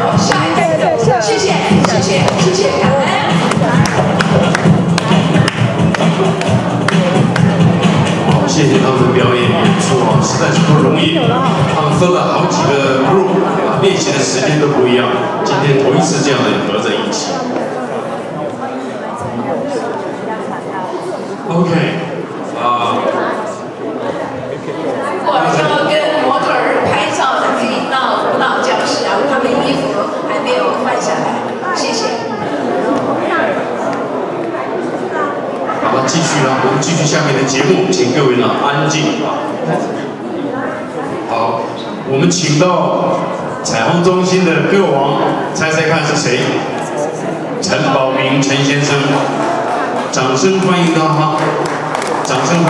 下一个，谢谢，谢谢，谢谢，感恩。 好，谢谢他们的表演演出啊，实在是不容易。他们分了好几个 group， 练习的时间都不一样，今天头一次这样的合在一起。OK， 如果要跟模特儿拍照的，可以到舞蹈教室啊，他们衣服还没有换下来，谢谢。 好，继续了，我们继续下面的节目，请各位呢安静啊。好，我们请到彩虹中心的歌王，猜猜看是谁？陈宝明陈先生，掌声欢迎他哈，掌声。